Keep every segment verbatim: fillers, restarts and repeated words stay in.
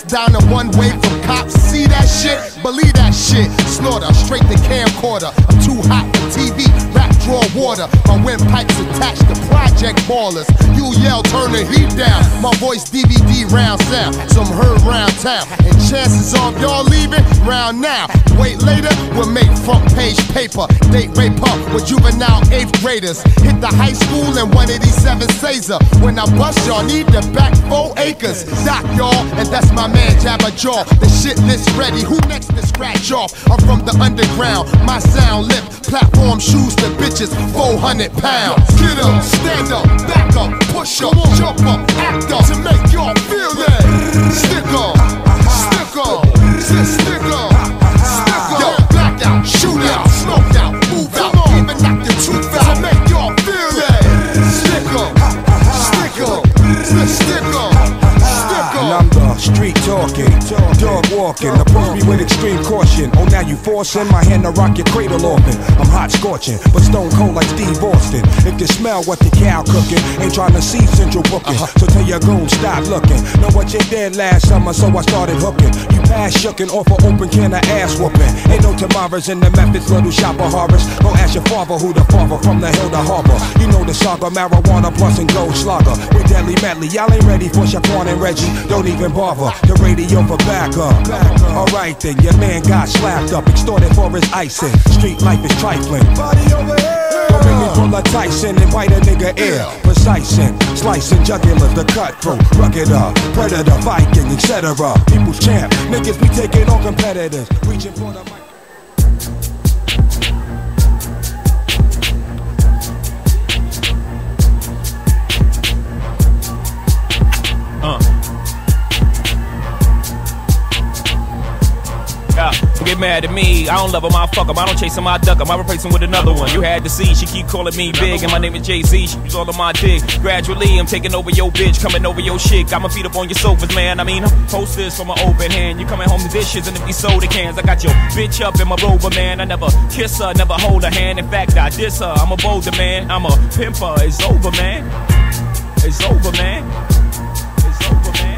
down in one way from cops. See that shit? Believe that shit. Slaughter, straight to camcorder. I'm too hot for T V, rap draw water. My windpipes attached to project ballers. You yell, turn the heat down. My voice D V D round sound. Some heard round town. And chances of y'all leaving round now. Wait later, we'll make front page paper. Date rape up with juvenile eighth graders. Hit the high school in one eighty-seven Caesar. When I bust y'all, need the back four acres. Doc y'all, and that's my man Jabba Jaw. The shit list ready, who next to scratch off? I'm from the underground, my sound lip. Platform shoes to bitches, four hundred pounds. Get up, stand up, back up, push up, jump up, act up. To make y'all feel that. Stick up, stick up, stick up, stick up. Yo, black out, shoot out, smoke out, move out, even knock your tooth out. To make y'all feel that. Stick up, stick up, stick up, stick up. And I'm the street talking, dog walking, approach me with extreme caution. Oh, now you forcing my hand to rock your cradle open. I'm hot scorching, but stone cold like Steve Austin. If you smell what the cow cooking, ain't trying to see central booking. So tell your goon, stop looking. Know what you did last summer, so I started hooking. You pass shucking off an open can of ass whooping. Ain't no tomorrows in the methods, little shopper horrors. Go ask your father who the father from the hill to harbor. You know the saga, marijuana plus and gold slugger. With deadly medley, y'all ain't ready for Shaquan and Reggie. Don't even bother, the radio for backup. Alright then, your man got slapped up, extorted for his icing. Street life is trifling. Body over here. Don't make me pull a Tyson and bite a nigga ear. Precising, slicing jugulars, the cutthroat, rugged up, predator, Viking, et cetera. People's champ, niggas be taking on competitors, reaching for the mic. Don't get mad at me, I don't love him, I fuck him. I don't chase him, I duck him, I replace him with another one. You had to see, she keep calling me big, and my name is Jay-Z, she was all on my dick. Gradually, I'm taking over your bitch, coming over your shit. Got my feet up on your sofas, man. I mean, post this from my open hand. You coming home to dishes and empty soda cans. I got your bitch up in my rover, man. I never kiss her, never hold her hand. In fact, I diss her, I'm a bolder man. I'm a pimper, it's over, man. It's over, man. It's over, man.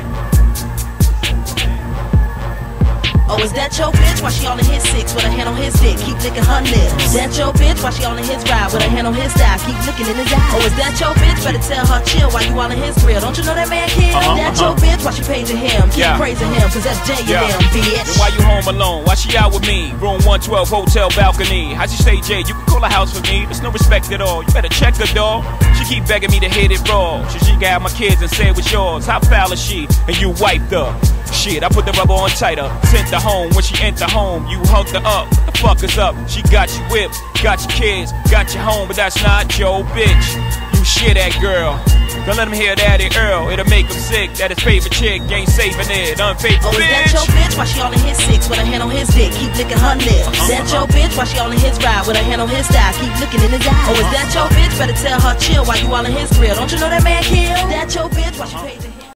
Oh, is that your bitch? Why she all in his six with a hand on his dick? Keep licking her lips. Is that your bitch? Why she all in his ride with a hand on his thigh? Keep looking in his eye. Oh, is that your bitch? Better tell her chill while you all in his grill. Don't you know that man killed? Uh-huh, that uh-huh. Your bitch? Why she paging him? Keep yeah. praising him, cause that's Jay yeah. and them, bitch. Then why you home alone? Why she out with me? Room one twelve, hotel balcony. How'd you stay, Jay? You can call a house for me. There's no respect at all. You better check her, dog. She keep begging me to hit it raw. She, she got my kids and say it was yours. How foul is she? And you wiped her. Shit, I put the rubber on tighter. Sent her home. When she entered home, you hugged her up. The fuck is up? She got you whipped, got your kids, got you home, but that's not your bitch. You shit that girl. Don't let him hear Daddy Earl. It'll make him sick that his favorite chick ain't saving it. Unfaithful bitch. Oh, is bitch. that your bitch? Why she all in his six with a hand on his dick? Keep licking her lips. Is that your bitch? Why she all in his ride with a hand on his thigh? Keep looking in his eye. Oh, is that your bitch? Better tell her chill while you all in his grill. Don't you know that man killed? That your bitch? Why she paid